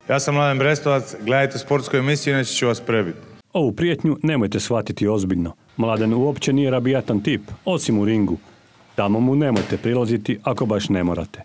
Ja sam Mladen Brestovac, gledajte sportsku emisiju, inače ću vas prebiti. Ovu prijetnju nemojte shvatiti ozbiljno. Mladen uopće nije rabijatan tip, osim u ringu. Tamo mu nemojte prilaziti ako baš ne morate.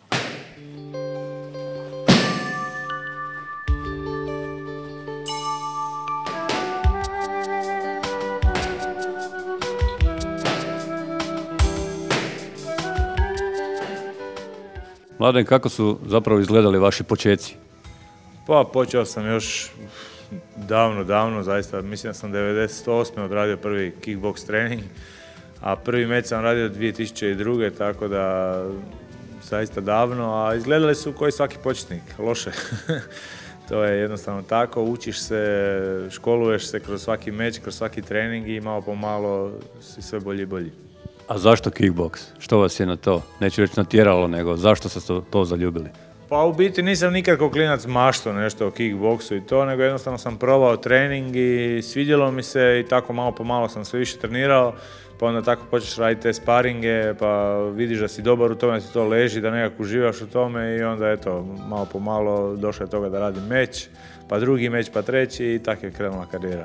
Mladen, kako su zapravo izgledali vaši počeci? Pa počeo sam još davno, zaista, mislim da sam 98. odradio prvi kickbox trening, a prvi meč sam radio 2002. tako da zaista davno, a izgledali su koji svaki početnik, loše. To je jednostavno tako, učiš se, školuješ se kroz svaki meč, kroz svaki trening i malo po malo si sve bolji i bolji. A zašto kickboks? Što vas je na to? Neću reći natjeralo, nego zašto ste to zaljubili? Pa u biti nisam nikad kao klinac maštao nešto o kickboksu i to, nego jednostavno sam probao trening i svidjelo mi se i tako malo po malo sam sve više trenirao, pa onda tako počneš raditi te sparinge, pa vidiš da si dobar u tome, da ti to leži, da nekako uživaš u tome i onda eto, malo po malo došlo je toga da radim meč, pa drugi meč, pa treći i tako je krenula karijera.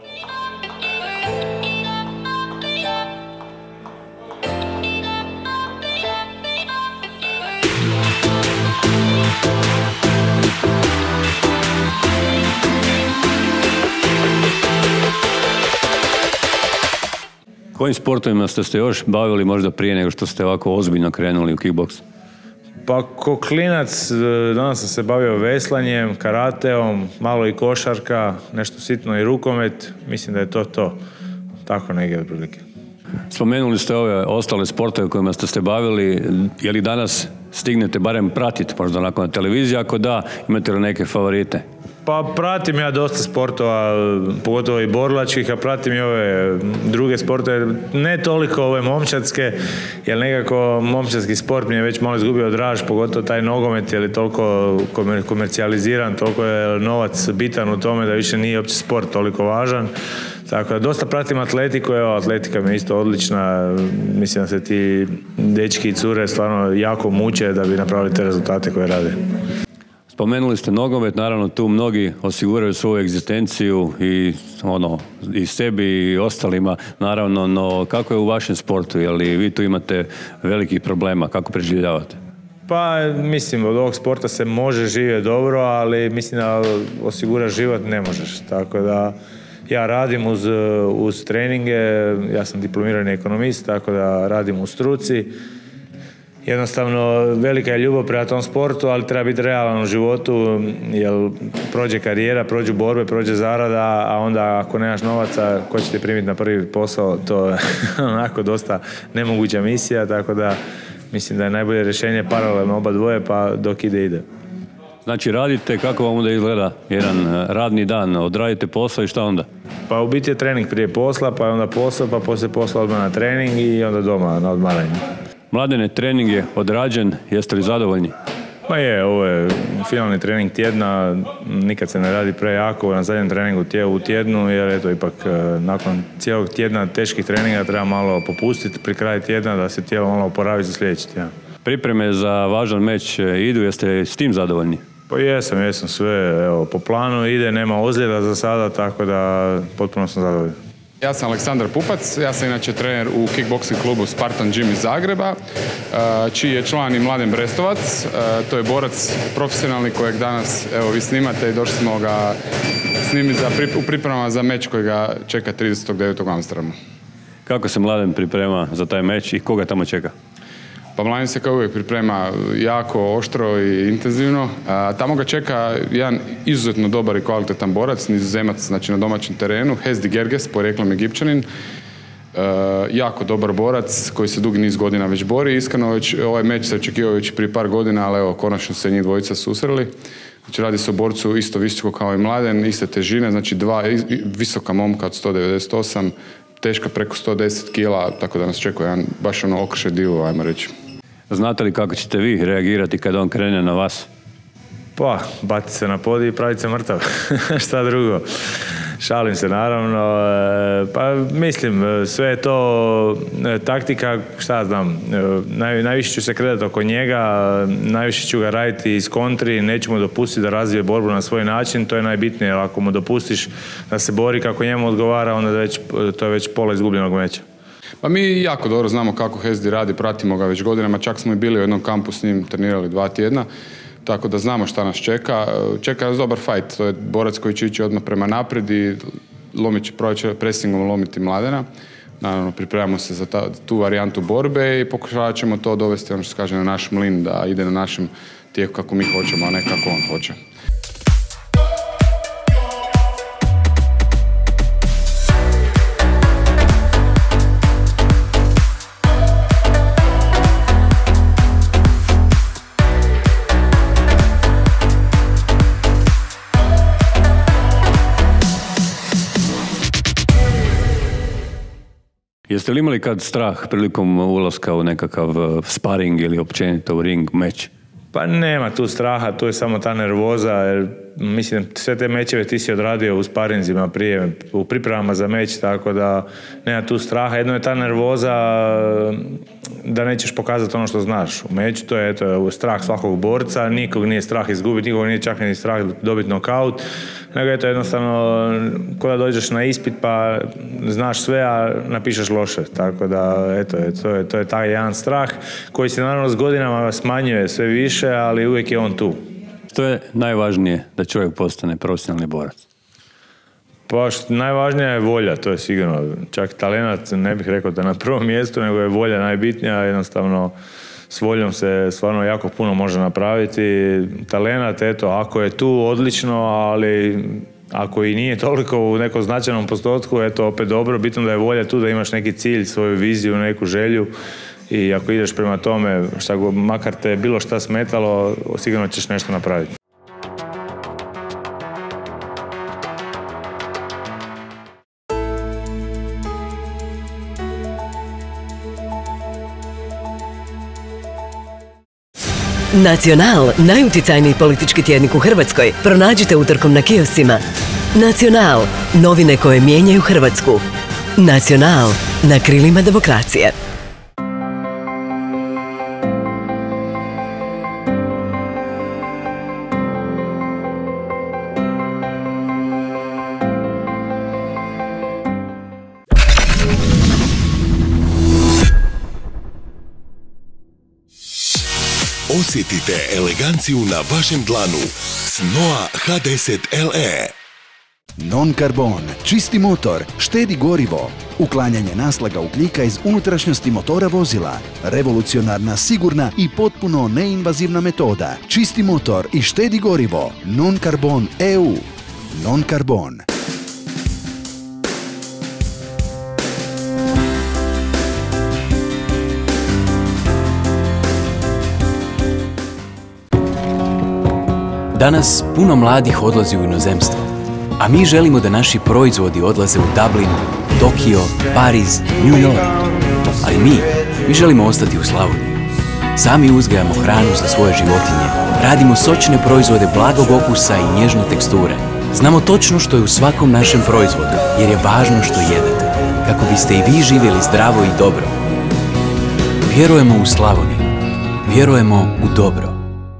Kojim sportovima ste se još bavili možda prije nego što ste ovako ozbiljno krenuli u kickboks? Pa ko klinac danas sam se bavio veslanjem, karateom, malo i košarka, nešto sitno i rukomet, mislim da je to. Tako negdje otprilike. Spomenuli ste ove ostale sportove kojima ste se bavili, je li danas stignete barem pratiti možda onako na televiziji, ako da, imate li neke favorite? Pa pratim ja dosta sportova, pogotovo i borilačkih, a pratim i ove druge sportove, ne toliko ove momčadske, jer nekako momčadski sport mi je već malo izgubio draž, pogotovo taj nogomet, jer je toliko komercijaliziran, toliko je novac bitan u tome da više nije uopće sport toliko važan. Tako da dosta pratim atletiku, evo atletika mi je isto odlična, mislim da se ti dečki i cure stvarno jako muče da bi napravili te rezultate koje rade. Spomenuli ste nogomet, naravno tu mnogi osiguraju svoju egzistenciju i sebi i ostalima, naravno, no kako je u vašem sportu, je li vi tu imate velikih problema, kako preživljavate? Pa mislim, od ovog sporta se može živjeti dobro, ali mislim da osiguraš život ne možeš, tako da ja radim uz treninge, ja sam diplomirani ekonomist, tako da radim u struci. Jednostavno, velika je ljubav prema tom sportu, ali treba biti realan u životu, jer prođe karijera, prođu borbe, prođe zarada, a onda ako nemaš novaca, ko će te primiti na prvi posao, to je onako dosta nemoguća misija, tako da mislim da je najbolje rješenje paralelno oba dvoje, pa dok ide. Znači radite, kako vam onda izgleda jedan radni dan, odradite posao i šta onda? Pa u biti je trening prije posla, pa onda posao, pa poslije posla odmah na trening i onda doma na odmaranje. Mladene, trening je odrađen, jeste li zadovoljni? Pa je, ovo je finalni trening tjedna, nikad se ne radi prejako na zadnjem treningu u tjednu, jer eto ipak nakon cijelog tjedna teških treninga treba malo popustiti pri kraju tjedna da se tijelo malo oporavi za sljedeći tjedan. Pripreme za važan meč idu, jeste s tim zadovoljni? Pa jesam sve, evo, po planu ide, nema ozljeda za sada, tako da potpuno sam zadovoljan. Ja sam Aleksandar Pupac, ja sam inače trener u kickboxing klubu Spartan Gym iz Zagreba, čiji je član i Mladen Brestovac. To je borac profesionalni kojeg danas evo, vi snimate i došli smo ga snimiti u pripremama za meč koji ga čeka 39. u Amsterdamu. Kako se Mladen priprema za taj meč i koga tamo čeka? Pa Mladen se kao uvijek priprema jako oštro i intenzivno. Tamo ga čeka jedan izuzetno dobar i kvalitetan borac, Nizozemac, znači na domaćem terenu, Hezdi Gerges, porijeklom Egipćanin. Jako dobar borac koji se dugi niz godina već bori. Iskreno, ovaj meč se očekivao već prije par godina, ali evo, konačno se njih dvojica susreli. Znači, radi se o borcu isto visoko kao i Mladen, iste težine, znači dva visoka momka od 198, teška preko 110 kila, tako da nas čekuje jedan baš okršaj divu, ajmo reći. Znate li kako ćete vi reagirati kad on krene na vas? Pa, bati se na podij i praviti se mrtav. Šta drugo? Šalim se naravno. Pa mislim, sve je to taktika, šta znam, najviše ću se kretati oko njega, najviše ću ga raditi iz kontri, neću mu dopustiti da razvije borbu na svoj način, to je najbitnije, jer ako mu dopustiš da se bori kako njemu odgovara, onda to je već pola izgubljenog meča. Pa mi jako dobro znamo kako Hezdi radi, pratimo ga već godinama, čak smo i bili u jednom kampu s njim, trenirali 2 tjedna, tako da znamo šta nas čeka. Čeka nas dobar fight, to je borac koji će ići odmah prema naprijed i će presingom lomiti Mladena. Naravno, pripremamo se za tu varijantu borbe i pokušavat ćemo to dovesti, ono što se kaže, na naš mlin, da ide na našem tijeku kako mi hoćemo, a ne kako on hoće. Jeste li imali kad strah prilikom ulaska u nekakav sparing ili općenito u ring, meč? Pa nema tu straha, tu je samo ta nervoza, jer mislim sve te mečeve ti si odradio u sparinzima prije, u pripremama za meč, tako da nema tu straha. Jedno je ta nervoza da nećeš pokazati ono što znaš. U meču to je strah svakog borca, nikog nije strah izgubiti, nikog nije čak ni strah dobiti nokaut, nego je to jednostavno kada dođeš na ispit pa znaš sve, a napišeš loše. Tako da, to je taj jedan strah koji se naravno s godinama smanjuje sve više, ali uvijek je on tu. Što je najvažnije da čovjek postane profesionalni borac? Pa najvažnija je volja, to je sigurno. Čak talenat ne bih rekao da je na prvom mjestu, nego je volja najbitnija. Jednostavno s voljom se stvarno jako puno može napraviti. Talenat, ako je tu odlično, ali ako i nije toliko u nekom značajnom postotku, opet dobro. Bitno da je volja tu, da imaš neki cilj, svoju viziju, neku želju. I ako ideš prema tome, makar te bilo šta smetalo, sigurno ćeš nešto napraviti. Nacional, najuticajniji politički tjednik u Hrvatskoj, pronađite utorkom na kioscima. Nacional, novine koje mijenjaju Hrvatsku. Nacional, na krilima demokracije. Osjetite eleganciju na vašem dlanu s Noa H10 LE. Non-Carbon, čisti motor, štedi gorivo, uklanjanje naslaga ugljika iz unutrašnjosti motora vozila, revolucionarna, sigurna i potpuno neinvazivna metoda. Čisti motor i štedi gorivo. Non-Carbon EU. Non-Carbon. Danas puno mladih odlazi u inozemstvo, a mi želimo da naši proizvodi odlaze u Dublin, Tokio, Pariz, New York. Ali mi želimo ostati u Slavoniji. Sami uzgajamo hranu za svoje životinje, radimo sočne proizvode blagog okusa i nježne teksture. Znamo točno što je u svakom našem proizvodu, jer je važno što jedete, kako biste i vi živjeli zdravo i dobro. Vjerujemo u Slavoniju, vjerujemo u dobro.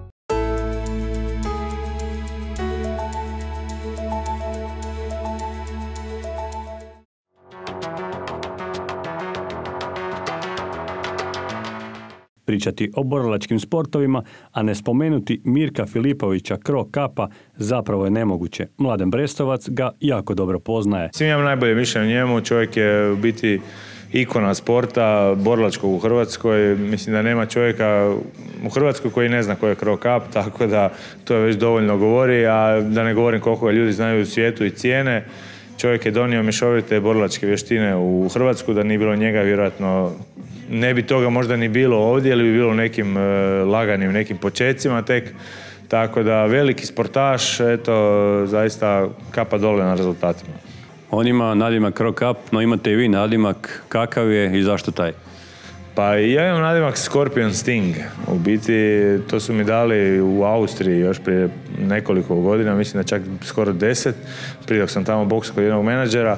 Pričati o borilačkim sportovima, a ne spomenuti Mirka Filipovića Cro Capa zapravo je nemoguće. Mladen Brestovac ga jako dobro poznaje. Svim imam najbolje mišljenje o njemu, čovjek je u biti ikona sporta borilačkog u Hrvatskoj. Mislim da nema čovjeka u Hrvatskoj koji ne zna ko je Cro Cap, tako da to je već dovoljno govori, a da ne govorim koliko ga ljudi znaju u svijetu i cijene. Čovjek je donio mješovite borilačke vještine u Hrvatsku, da nije bilo njega vjerojatno ne bi toga možda ni bilo ovdje, ili bi bilo nekim laganim nekim počecima tek. Tako da veliki sportaš, zaista kapa dole na rezultatima. On ima nadimak Cro Cap, no imate i vi nadimak. Kakav je i zašto taj? Pa ja imam nadimak Scorpion Sting. U biti to su mi dali u Austriji još prije nekoliko godina, mislim da čak skoro 10, prije dok sam tamo boksao kod jednog menadžera.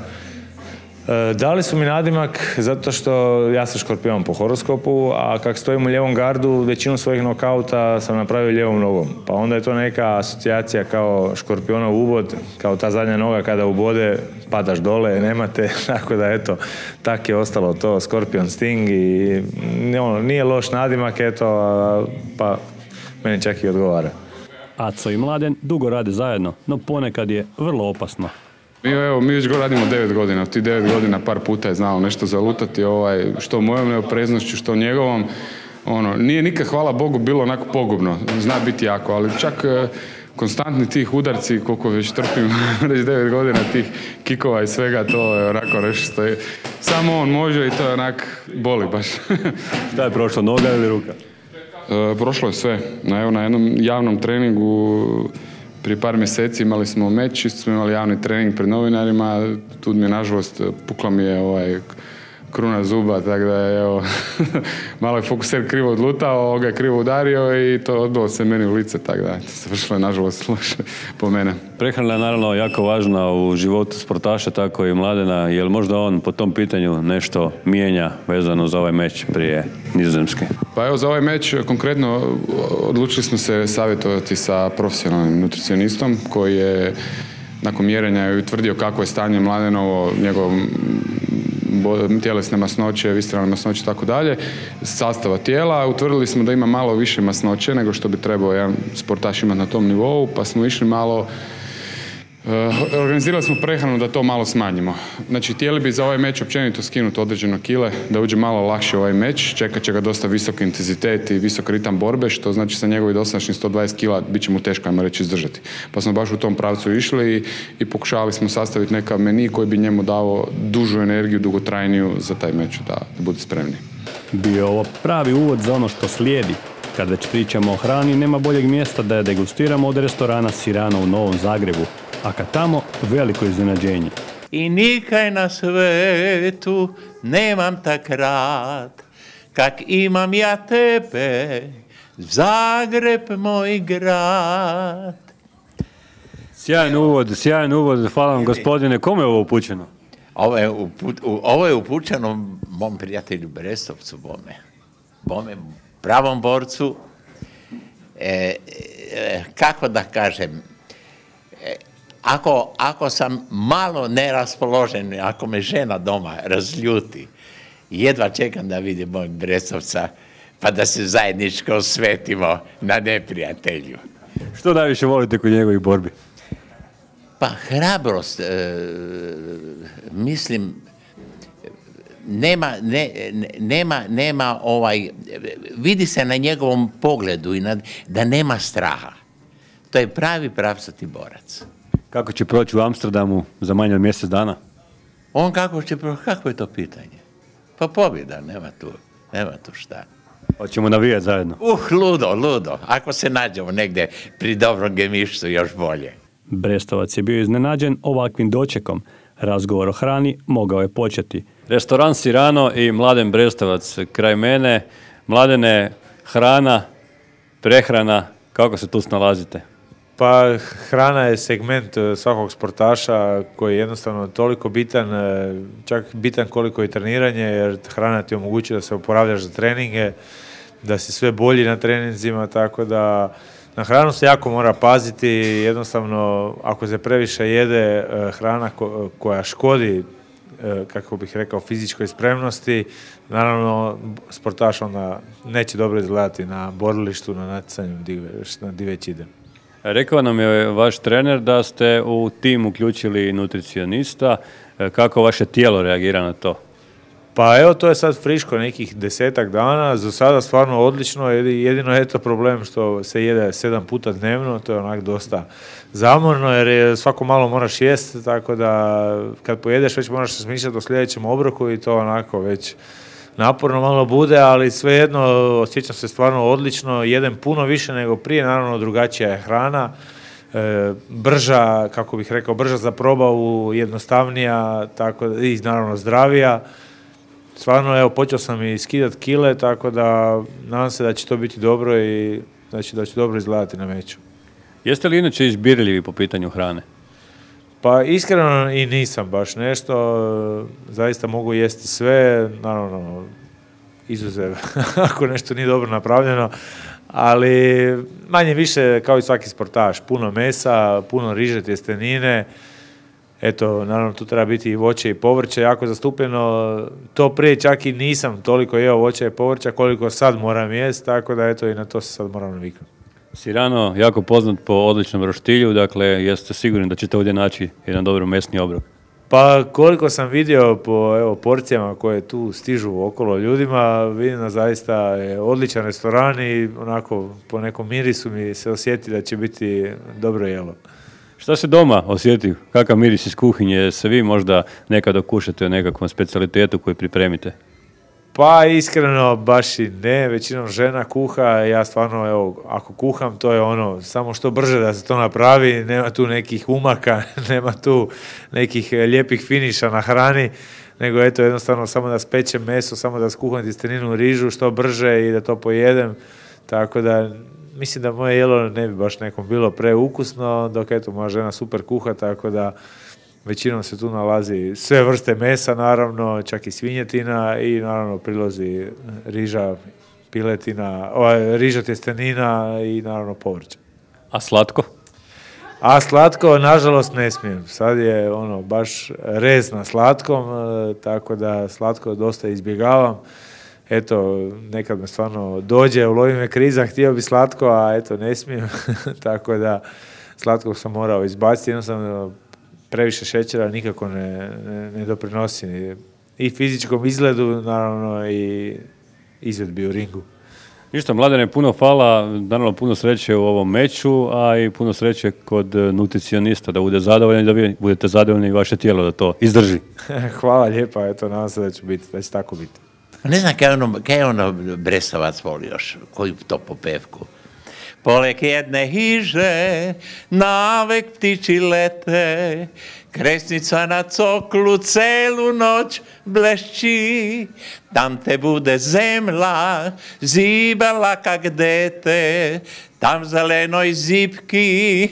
Dali su mi nadimak zato što ja sam škorpion po horoskopu, a kako stojim u lijevom gardu, većinu svojih nokauta sam napravio lijevom nogom. Pa onda je to neka asocijacija kao škorpionov uvod, kao ta zadnja noga kada ubode, padaš dole, nemate, tako da eto, tak je ostalo to Scorpion Sting i nije loš nadimak, eto, pa meni čak i odgovara. Aco i Mladen dugo rade zajedno, no ponekad je vrlo opasno. Mi već radimo 9 godina, ti 9 godina par puta je znao nešto zalutati, što mojom neopreznošću, što njegovom, nije nikad, hvala Bogu, bilo onako pogubno, zna biti jako, ali čak konstantni tih udarci, koliko već trpim, već 9 godina tih kikova i svega, to je onako nešto što je, samo on može i to je onak, boli baš. Šta je prošlo, noga ili ruka? Prošlo je sve, na jednom javnom treningu, prije par mjeseci imali smo meč, isto smo imali javni trening pred novinarima, tu mi je nažalost pukla mi je kruna zuba, tako da je malo je fokuser krivo odlutao, ga je krivo udario i to odbilo se meni u lice, tako da završilo je nažalost loše po mene. Prehrana je naravno jako važna u životu sportaša, tako i Mladena. Je li možda on po tom pitanju nešto mijenja vezano za ovaj meč prije Nizozemske? Pa evo, za ovaj meč konkretno odlučili smo se savjetovati sa profesionalnim nutricionistom koji je nakon mjerenja utvrdio kako je stanje Mladenovo, njegov tjelesne masnoće, visceralne masnoće i tako dalje, sastava tijela. Utvrdili smo da ima malo više masnoće nego što bi trebao jedan sportaš imati na tom nivou, pa smo išli malo, organizirali smo prehranu da to malo smanjimo. Znači, htjeli bi za ovaj meč općenito skinuti određeno kile, da uđe malo lakše ovaj meč, čekat će ga dosta visok intenzitet i visok ritam borbe, što znači sa njegovi dosadašnjih 120 kila bit će mu teško, ajmo reći, izdržati. Pa smo baš u tom pravcu išli i pokušavali smo sastaviti neka meni koji bi njemu dao dužu energiju, dugotrajniju za taj meč, da bude spremni. Bio ovo pravi uvod za ono što slijedi. Kad već pričamo o hrani, nema boljeg mjesta da je degustiramo od restorana Sirano u Novom Zagrebu, a kad tamo veliko iznenađenje. I nikaj na svetu nemam tak rad, kak imam ja tebe, Zagreb moj grad. Sjajan uvod, hvala vam gospodine. Kome je ovo upućeno? Ovo je upućeno mom prijatelju Brestovcu, bome pravom borcu. Kako da kažem, ako sam malo neraspoložen, ako me žena doma razljuti, jedva čekam da vidim mojeg Brestovca, pa da se zajedničko osvetimo na neprijatelju. Što najviše volite kod njegovih borbi? Pa hrabrost, mislim, nema vidi se na njegovom pogledu da nema straha. To je pravi pravcati borac. Kako će proći u Amsterdamu za manje od mjesec dana? On kako će proći, kako je to pitanje? Pa pobjeda, nema tu šta. Hoćemo navijati zajedno? Ludo. Ako se nađemo negdje pri dobrom gemištu, još bolje. Brestovac je bio iznenađen ovakvim dočekom. Razgovor o hrani mogao je početi. Restoran Sirano i Mladen Brestovac kraj mene. Mladene, hrana, prehrana, kako se tu snalazite? Pa hrana je segment svakog sportaša koji je jednostavno toliko bitan, čak bitan koliko i treniranje, jer hrana ti omogućuje da se oporavljaš za treninge, da si sve bolji na treninzima, tako da na hranu se jako mora paziti. Jednostavno, ako se previše jede hrana koja škodi, kako bih rekao, fizičkoj spremnosti, naravno sportaš onda neće dobro izgledati na borilištu, na natjecanju di već ide. Rekao nam je vaš trener da ste u tim uključili nutricionista. Kako vaše tijelo reagira na to? Pa evo, to je sad friško nekih 10 dana, za sada stvarno odlično, jedino je to problem što se jede 7 puta dnevno, to je onak dosta zamorno jer svako malo moraš jesti, tako da kad pojedeš već moraš razmišljati o sljedećem obroku i to onako već naporno malo bude, ali svejedno osjećam se stvarno odlično, jedem puno više nego prije, naravno drugačija je hrana, brža, kako bih rekao, brža za probavu, jednostavnija, tako i naravno zdravija. stvarno, evo, počeo sam i skidati kile, tako da nadam se da će to biti dobro i da će dobro izgledati na meču. Jeste li inače izbirljivi po pitanju hrane? Pa iskreno i nisam baš nešto, zaista mogu jesti sve, naravno, izuzev ako nešto nije dobro napravljeno, ali manje više kao i svaki sportaš, puno mesa, puno riže, tjestenine, eto, naravno tu treba biti i voće i povrće jako zastupljeno, to prije čak i nisam toliko jeo voća i povrća koliko sad moram jesti, tako da eto i na to se sad moram naviknuti. Sirano, jako poznat po odličnom roštilju, dakle jeste sigurni da ćete ovdje naći jedan dobro mesni obrok? Pa koliko sam vidio po porcijama koje tu stižu okolo ljudima, vidim da zaista je odličan restoran i onako po nekom mirisu mi se osjeti da će biti dobro jelo. Šta se doma osjeti? Kakav miris iz kuhinje? Se vi možda nekad okušate o nekakvom specijalitetu koji pripremite? Pa iskreno baš i ne, većinom žena kuha, ja stvarno, evo, ako kuham, to je ono, samo što brže da se to napravi, nema tu nekih umaka, nema tu nekih lijepih finiša na hrani, nego eto jednostavno samo da spečem meso, samo da skuham tjesteninu, rižu što brže i da to pojedem, tako da mislim da moje jelo ne bi baš nekom bilo preukusno, dok eto moja žena super kuha, tako da većinom se tu nalazi sve vrste mesa, naravno, čak i svinjetina i naravno prilozi riža, piletina, riža, tjestenina i naravno povrće. A slatko? A slatko, nažalost, ne smijem. Sad je ono baš rez na slatkom, tako da slatko dosta izbjegavam. Eto, nekad me stvarno dođe, ulovi me kriza, htio bi slatko, a eto, ne smijem. Tako da slatko sam morao izbaciti, jednostavno previše šećera nikako ne doprinosi i fizičkom izgledu, naravno i izvedbi u ringu. Ništa, Mladene, puno hvala, naravno puno sreće u ovom meču, a i puno sreće kod nutricionista da bude zadovoljan i da vi budete zadovoljni i vaše tijelo da to izdrži. Hvala lijepa, eto, nadam se da će tako biti. Ne znam kaj je ono Brestovac voli još, koju to popevku. Poleg jedne hiže navek ptiči lete, kresnica na coklu celu noć blešći, tam te bude zemla zibala kak dete, tam zelenoj zipki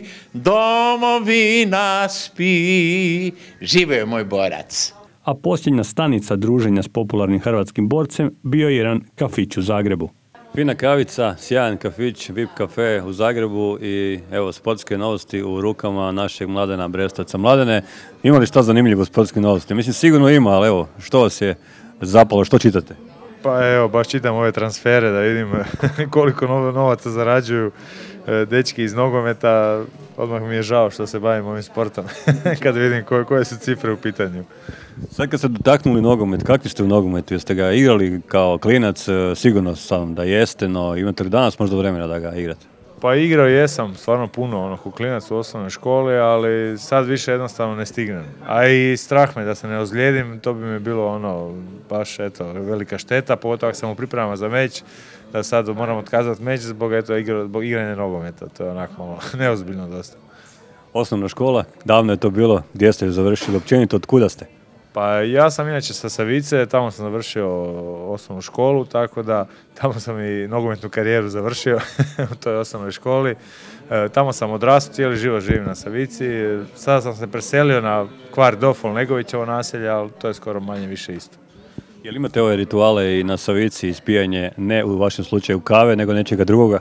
domovina spi. Živio je moj borac. A posljednja stanica druženja s popularnim hrvatskim borcem bio je jedan kafić u Zagrebu. Fina kavica, sjajan kafić, VIP kafe u Zagrebu i evo sportske novosti u rukama našeg Mladena Brestovca. Mladene, ima li šta zanimljivo sportske novosti? Mislim, sigurno ima, ali evo, što vas je zapalo, što čitate? Pa evo, baš čitam ove transfere da vidim koliko novaca zarađuju dečki iz nogometa. Odmah mi je žao što se bavim ovim sportom kad vidim koje su cifre u pitanju. Sad kad ste dotaknuli nogomet, kakvi ste u nogometu? Jeste ga igrali kao klinac? Sigurno sam da jeste, no imate li danas možda vremena da ga igrate? Pa igrao jesam stvarno puno, ko klinac u osnovnoj školi, ali sad više jednostavno ne stignem. A i strah me da se ne ozlijedim, to bi mi bilo baš velika šteta, pogotovo ako sam u pripremama za meč, da sad moram otkazati meč zbog igranja nogometa, to je onako neozbiljno dosta. Osnovna škola, davno je to bilo, gdje ste ju završili, općenito, od kuda ste? Pa ja sam inače sa Savice, tamo sam završio osnovnu školu, tako da tamo sam i nogometnu karijeru završio u toj osnovnoj školi. Tamo sam odrastao, cijeli život živim na Savici. Sada sam se preselio na kvart Dofol, Negovićevo naselje, ali to je skoro manje više isto. Jel imate ove rituale i na Savici, ispijanje ne u vašem slučaju kave, nego nečega drugoga?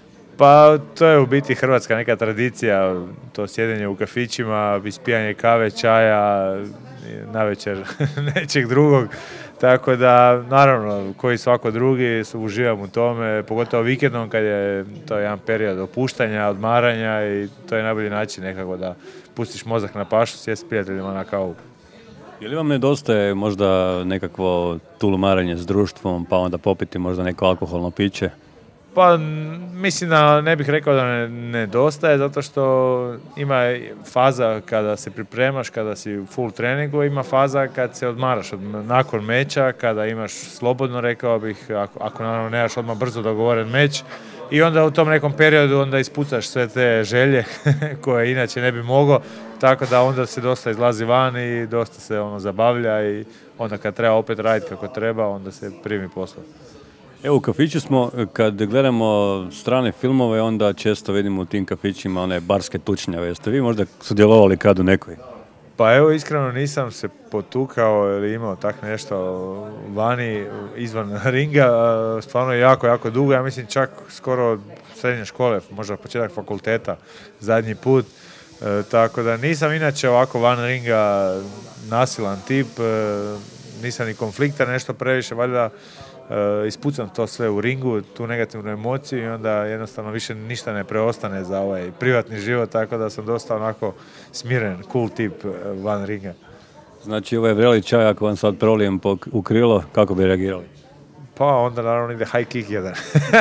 Pa to je u biti hrvatska neka tradicija, to sjedenje u kafićima, ispijanje kave, čaja, navečer nečeg drugog, tako da naravno koji svako drugi uživam u tome, pogotovo vikendom kad je to jedan period opuštanja, odmaranja i to je najbolji način nekako da pustiš mozak na pašu, sjesti s prijateljima na kavu. Je li vam nedostaje možda nekakvo tulumarenje s društvom, pa onda popiti možda neko alkoholno piće? Pa mislim da ne bih rekao da nedostaje, zato što ima faza kada se pripremaš, kada si u full treningu, ima faza kad se odmaraš nakon meča, kada imaš slobodno, rekao bih, ako naravno nemaš odmah brzo dogovoren meč, i onda u tom nekom periodu onda ispucaš sve te želje koje inače ne bi mogao, tako da onda se dosta izlazi van i dosta se zabavlja i onda kad treba opet raditi kako treba, onda se primi posla. Evo, u kafiću smo, kad gledamo strane filmove, onda često vidimo u tim kafićima one barske tučnjave. Jeste vi možda sudjelovali kad u nekoj? Pa evo, iskreno nisam se potukao ili imao tak nešto vani, izvan ringa, stvarno je jako, jako dugo, ja mislim čak skoro od srednje škole, možda početak fakulteta, zadnji put, tako da nisam inače ovako van ringa nasilan tip, nisam ni konflikta nešto previše, valjda ispucam to sve u ringu, tu negativnu emociju i onda jednostavno više ništa ne preostane za ovaj privatni život, tako da sam dosta onako smiren, cool tip van ringa. Znači ovaj vreli čaj, ako vam sad prolijem u krilo, kako bi reagirali? Pa onda naravno ide high kick jedan.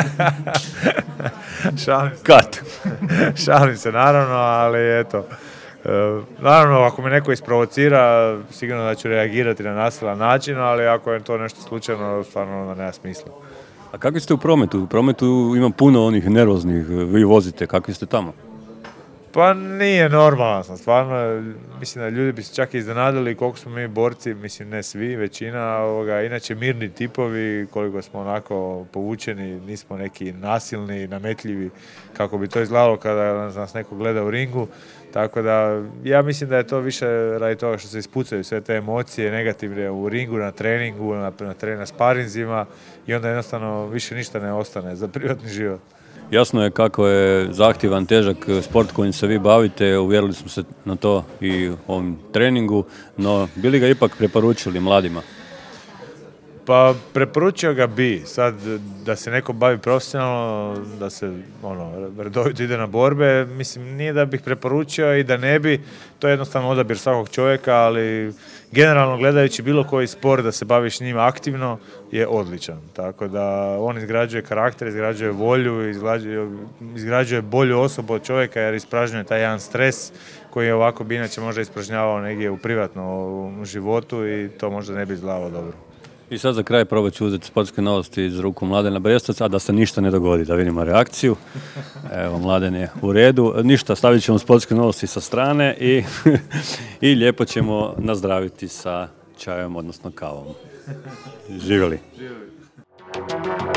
Šalim se naravno, ali eto. Naravno, ako me neko isprovocira, sigurno da ću reagirati na nasilan način, ali ako je to nešto slučajno, stvarno onda nema smisla. A kakvi ste u prometu? U prometu ima puno onih nervoznih, vi vozite, kakvi ste tamo? Pa nije normalno sam, stvarno, mislim da ljudi bi se čak iznenadili koliko smo mi borci, mislim ne svi, većina, inače mirni tipovi, koliko smo onako povučeni, nismo neki nasilni, nametljivi, kako bi to izgledalo kada nas neko gleda u ringu, tako da ja mislim da je to više radi toga što se ispucaju sve te emocije negativne u ringu, na treningu, na sparinzima i onda jednostavno više ništa ne ostane za privatni život. Jasno je kako je zahtjevan, težak sport kojim se vi bavite, uvjerili smo se na to i u ovom treningu, no bili ga ipak preporučili mladima? Pa preporučio ga bi, sad da se neko bavi profesionalno, da se redovito ide na borbe, mislim nije da bih preporučio i da ne bi, to je jednostavno odabir svakog čovjeka, ali generalno gledajući bilo koji sport da se baviš njim aktivno je odličan, tako da on izgrađuje karakter, izgrađuje volju, izgrađuje bolju osobu od čovjeka jer ispražnjuje taj jedan stres koji je ovako bi inače možda ispražnjavao negdje u privatnom životu i to možda ne bi izgledalo dobro. I sad za kraj probat ću uzeti sportske novosti iz ruku Mladena Brestavca, a da se ništa ne dogodi, da vidimo reakciju. Evo, Mladen je u redu. Ništa, stavit ćemo sportske novosti sa strane i lijepo ćemo nazdraviti sa čajom, odnosno kavom. Živjeli.